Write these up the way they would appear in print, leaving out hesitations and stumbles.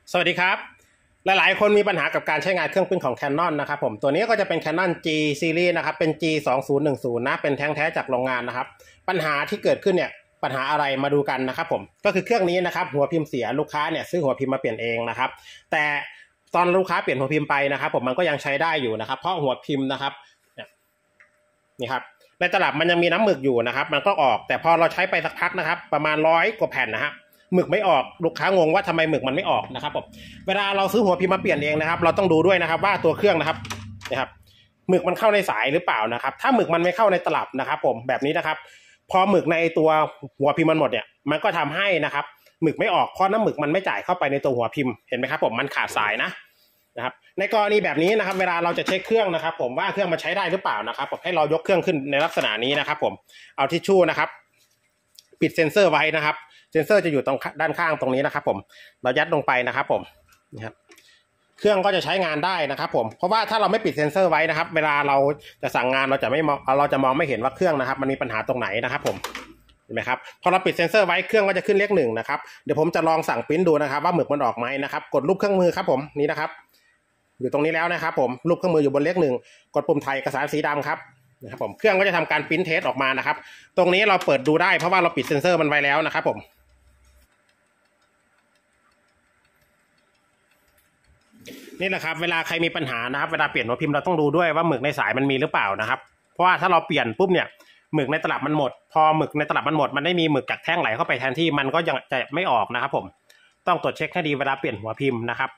สวัสดีครับหลายๆคนมีปัญหากับการใช้งานเครื่องปริ้นของ Canon นะครับผมตัวนี้ก็จะเป็น Canon G Series นะครับเป็น G 2010นะเป็นแท้งแท้จากโรงงานนะครับปัญหาที่เกิดขึ้นเนี่ยปัญหาอะไรมาดูกันนะครับผมก็คือเครื่องนี้นะครับหัวพิมพ์เสียลูกค้าเนี่ยซื้อหัวพิมพ์มาเปลี่ยนเองนะครับแต่ตอนลูกค้าเปลี่ยนหัวพิมพ์ไปนะครับผมมันก็ยังใช้ได้อยู่นะครับเพราะหัวพิมพ์นะครับนี่ครับในตลับมันยังมีน้ำหมึกอยู่นะครับมันก็ออกแต่พอเราใช้ไปสักพักนะครับประมาณ100 กว่าแผ่นนะครับหมึกไม่ออกลูกค้างงว่าทำไมหมึกมันไม่ออกนะครับผมเวลาเราซื้อหัวพิมพ์มาเปลี่ยนเองนะครับเราต้องดูด้วยนะครับว่าตัวเครื่องนะครับหมึกมันเข้าในสายหรือเปล่านะครับถ้าหมึกมันไม่เข้าในตลับนะครับผมแบบนี้นะครับพอหมึกในตัวหัวพิมพ์มันหมดเนี่ยมันก็ทำให้นะครับหมึกไม่ออกเพราะน้ำหมึกมันไม่จ่ายเข้าไปในตัวหัวพิมพ์เห็นไหมครับผมมันขาดสายนะครับในกรณีแบบนี้นะครับเวลาเราจะเช็คเครื่องนะครับผมว่าเครื่องมันใช้ได้หรือเปล่านะครับผมให้เรายกเครื่องขึ้นในลักษณะนี้นะครับผมเอาทิชชู่นะครับปิดเซ็นเซอร์ไว้นะครับเซ็นเซอร์จะอยู่ตรงด้านข้างตรงนี้นะครับผมเรายัดลงไปนะครับผมนะครับเครื่องก็จะใช้งานได้นะครับผมเพราะว่าถ้าเราไม่ปิดเซ็นเซอร์ไว้นะครับเวลาเราจะสั่งงานเราจะมองไม่เห็นว่าเครื่องนะครับมันมีปัญหาตรงไหนนะครับผมเห็นไหมครับพอเราปิดเซ็นเซอร์ไว้เครื่องก็จะขึ้นเลข1นะครับเดี๋ยวผมจะลองสั่งปริ้นดูนะครับว่าหมึกมันออกไหมนะครับกดรูปเครื่องมือครับผมนี่นะครับอยู่ตรงนี้แล้วนะครับผมรูปเครื่องมืออยู่บนเลข1กดปุ่มถ่ายเอกสารสีดำครับนะครับผมเครื่องก็จะทำการปริ้นเทสออกมานะครับตรงนี้เราเปิดดูได้เพราะว่าเราปิดเซ็นเซอร์มันไว้แล้วนะครับผมนี่แหละครับเวลาใครมีปัญหานะครับเวลาเปลี่ยนหัวพิมพ์เราต้องดูด้วยว่าหมึกในสายมันมีหรือเปล่านะครับเพราะว่าถ้าเราเปลี่ยนปุ๊บเนี่ยหมึกในตลับมันหมดพอหมึกในตลับมันหมดมันได้มีหมึกจากแท่งไหลเข้าไปแทนที่มันก็ยังจะไม่ออกนะครับผมต้องตรวจเช็คให้ดีเวลาเปลี่ยนหัวพิมพ์นะครับ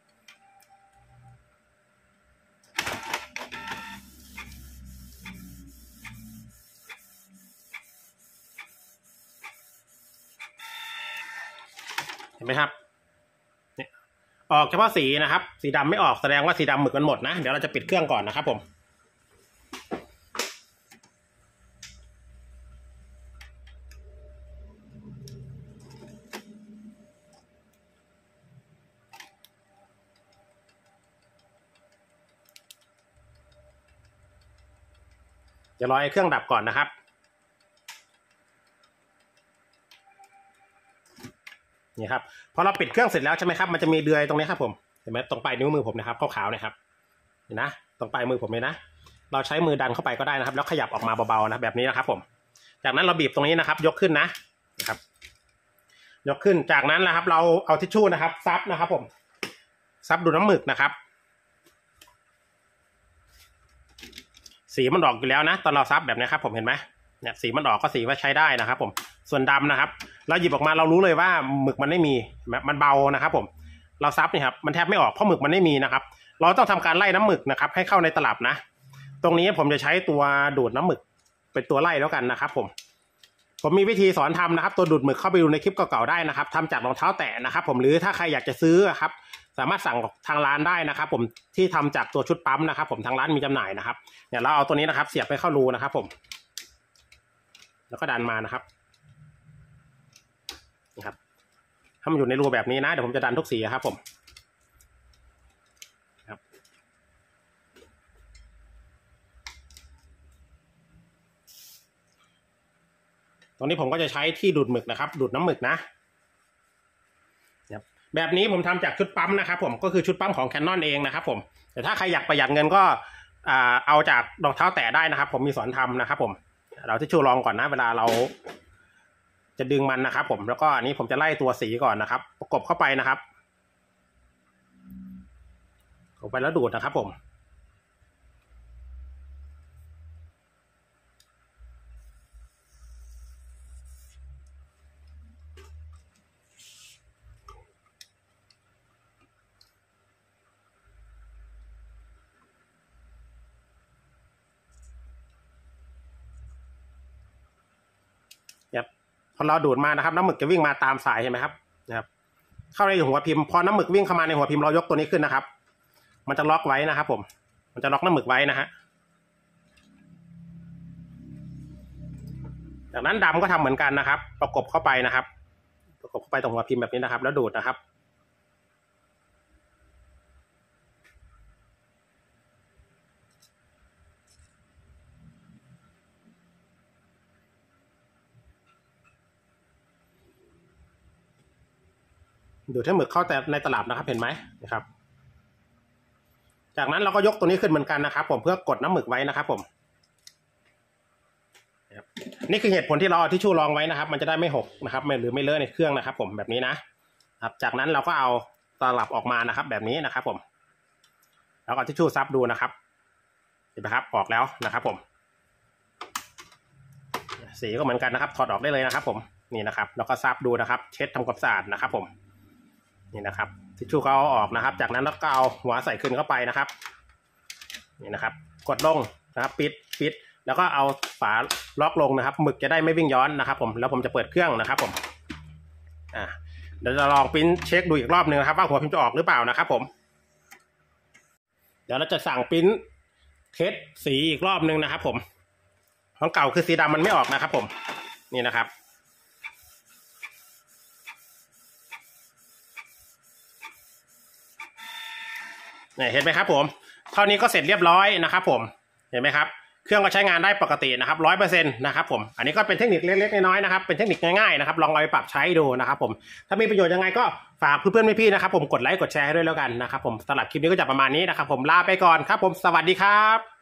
เห็นไหมครับออกเฉพาะสีนะครับสีดำไม่ออกแสดงว่าสีดำหมึกมันหมดนะเดี๋ยวเราจะปิดเครื่องก่อนนะครับผมจะรอให้เครื่องดับก่อนนะครับนี่ครับพอเราปิดเครื่องเสร็จแล้วใช่ไหมครับมันจะมีเดือยตรงนี้ครับผมเห็นไหมตรงปลายนิ้วมือผมนะครับขาวๆนะครับเห็นนะตรงปลายมือผมเลยนะเราใช้มือดันเข้าไปก็ได้นะครับแล้วขยับออกมาเบาๆนะแบบนี้นะครับผมจากนั้นเราบีบตรงนี้นะครับยกขึ้นนะครับยกขึ้นจากนั้นนะครับเราเอาทิชชู่นะครับซับนะครับผมซับดูดน้ำหมึกนะครับสีมันออกอยู่แล้วนะตอนเราซับแบบนี้ครับผมเห็นไหมเนี่ยสีมันออกก็สีว่าใช้ได้นะครับผมส่วนดำนะครับเราหยิบออกมาเรารู้เลยว่าหมึกมันไม่มีมันเบานะครับผมเราซับนี่ครับมันแทบไม่ออกเพราะหมึกมันไม่มีนะครับเราต้องทำการไล่น้ำหมึกนะครับให้เข้าในตลับนะตรงนี้ผมจะใช้ตัวดูดน้ำหมึกเป็นตัวไล่แล้วกันนะครับผมมีวิธีสอนทำนะครับตัวดูดหมึกเข้าไปดูในคลิปเก่าๆได้นะครับทำจากรองเท้าแตะนะครับผมหรือถ้าใครอยากจะซื้อครับสามารถสั่งทางร้านได้นะครับผมที่ทำจากตัวชุดปั๊มนะครับผมทางร้านมีจำหน่ายนะครับเนี่ยเราเอาตัวนี้นะครับเสียบไปเข้ารูนะครับผมแล้วก็ดันมานะครับนะครับถ้ามันอยู่ในรูแบบนี้นะเดี๋ยวผมจะดันทุกสีครับผมครับตรงนี้ผมก็จะใช้ที่ดูดหมึกนะครับดูดน้ำหมึกนะแบบนี้ผมทำจากชุดปั๊มนะครับผมก็คือชุดปั๊มของ Canon เองนะครับผมแต่ถ้าใครอยากประหยัดเงินก็เอาจากรองเท้าแตะได้นะครับผมมีสอนทำนะครับผมเราที่ชูลองก่อนนะเวลาเราจะดึงมันนะครับผมแล้วก็อันนี้ผมจะไล่ตัวสีก่อนนะครับประกบเข้าไปนะครับเข้าไปแล้วดูดนะครับผมพอเราดูดมานะครับน้ำหมึกจะวิ่งมาตามสายเห็นไหมครับนะครับเข้าในหัวพิมพ์พอน้ำหมึกวิ่งเข้ามาในหัวพิมพ์เรายกตัวนี้ขึ้นนะครับมันจะล็อกไว้นะครับผมมันจะล็อกน้ำหมึกไว้นะฮะจากนั้นดำก็ทำเหมือนกันนะครับประกบเข้าไปนะครับประกบเข้าไปตรงหัวพิมพ์แบบนี้นะครับแล้วดูดนะครับดูดให้หมึกเข้าแต่ในตลับนะครับเห็นไหมนะครับจากนั้นเราก็ยกตัวนี้ขึ้นเหมือนกันนะครับผมเพื่อกดน้ำหมึกไว้นะครับผมนี่คือเหตุผลที่เราเอาทิชชู่รองไว้นะครับมันจะได้ไม่หกนะครับหรือไม่เลอะในเครื่องนะครับผมแบบนี้นะครับจากนั้นเราก็เอาตลับออกมานะครับแบบนี้นะครับผมแล้วก็ทิชชู่ซับดูนะครับเห็นไหมครับออกแล้วนะครับผมสีก็เหมือนกันนะครับถอดออกได้เลยนะครับผมนี่นะครับแล้วก็ซับดูนะครับเช็ดทำความสะอาดนะครับผมนี่นะครับทิชชู่ก็เอาออกนะครับจากนั้นเราก็เอาหัวใส่ขึ้นเข้าไปนะครับนี่นะครับกดลงนะครับปิดแล้วก็เอาฝาล็อกลงนะครับหมึกจะได้ไม่วิ่งย้อนนะครับผมแล้วผมจะเปิดเครื่องนะครับผมเดี๋ยวจะลองพิมพ์เช็คดูอีกรอบนึงนะครับว่าหัวพิมพ์จะออกหรือเปล่านะครับผมเดี๋ยวเราจะสั่งพิมพ์เทสสีอีกรอบนึงนะครับผมของเก่าคือสีดำมันไม่ออกนะครับผมนี่นะครับเนี่ยเห็นไหมครับผมเท่านี้ก็เสร็จเรียบร้อยนะครับผมเห็นไหมครับเครื่องก็ใช้งานได้ปกตินะครับ100%นะครับผมอันนี้ก็เป็นเทคนิคเล็กๆน้อยๆนะครับเป็นเทคนิคง่ายๆนะครับลองเอาไปปรับใช้ดูนะครับผมถ้ามีประโยชน์ยังไงก็ฝากเพื่อนๆพี่ๆนะครับผมกดไลค์กดแชร์ให้ด้วยแล้วกันนะครับผมสำหรับคลิปนี้ก็จะประมาณนี้นะครับผมลาไปก่อนครับผมสวัสดีครับ